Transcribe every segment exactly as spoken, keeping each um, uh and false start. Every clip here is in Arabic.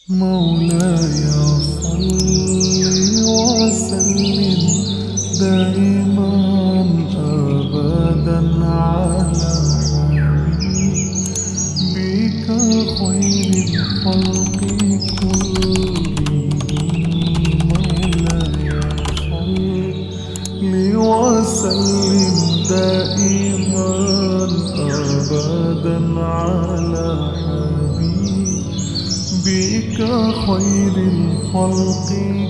مولاي صل وسلم دائما أبدا على حبيبك خير الخلق كلهم. مولاي صل وسلم دائما أبدا على بك خير الخلق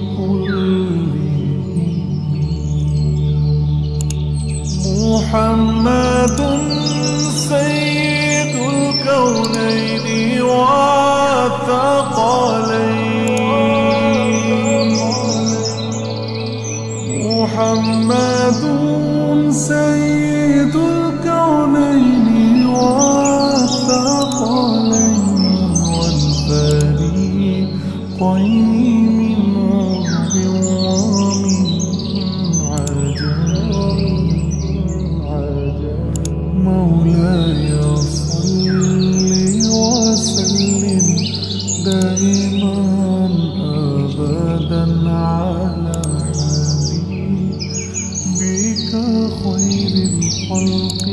كلهم. محمد سيد الكونين والثقلين. محمد سيد الكونين والثقلين والفريقين من عرب ومن عجم. مولاي صل وسلم دائما أبدا على حبيبك خير الخلق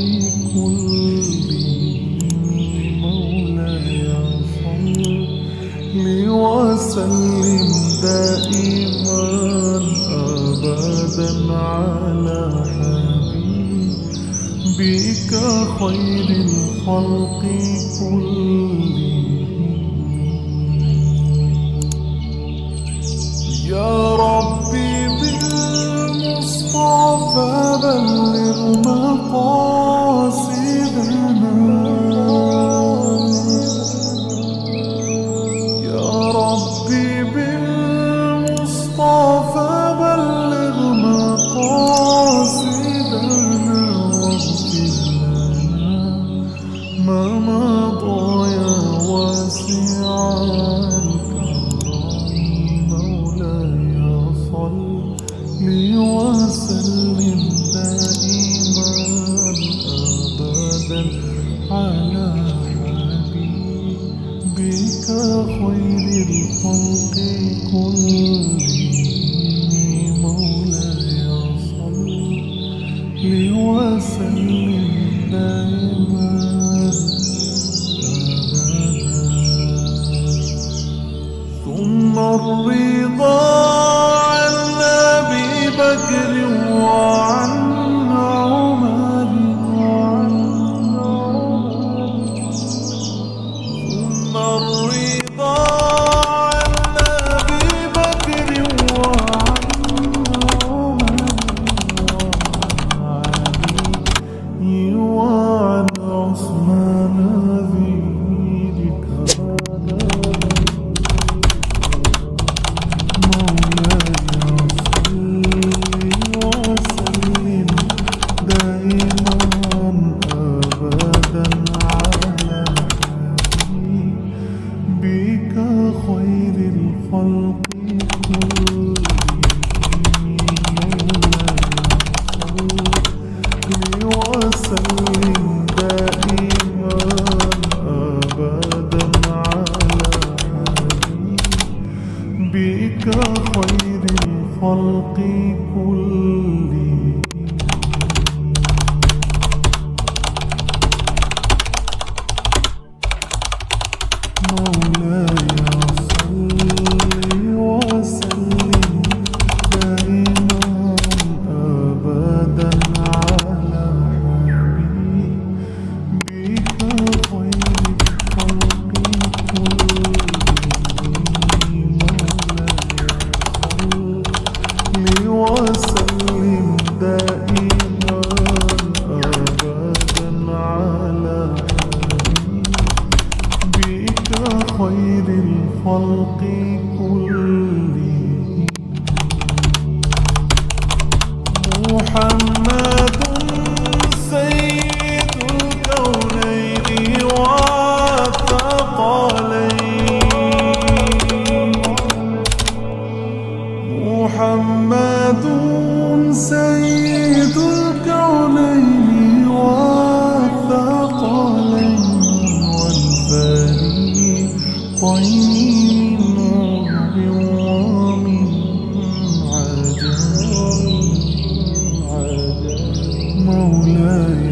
كلهم. مولاي صل وسلم دائما أبدا على حبيبك خير الخلق كلهم. يا ربي بالمصطفى بلغ مقاصدنا. يا ربي بالمصطفى بلغ مقاصدنا واغفر لنا ما مضى يا واسع الكرم. مولاي صل وسلم دائما أبدا على حبيبك خير الخلق كلهم. مولاي صل وسلم دائما أبدا. ثم الرضا عن أبي بكر وعن عمر. ثم الرضا عن أبي بكر وعن عمر وعن علي وعن عثمان ذي الكرم. خير الخلق كلهم. وسلم دائما أبدا على حبيبك خير الخلق كلهم. مولاي وسلم دائما أبدا على حبيبك خير الخلق كلهم. محمد سيد الكونين والثقلين. محمد سيد الكونين والثقلين والفريقين من عجب ومن عجب مولاي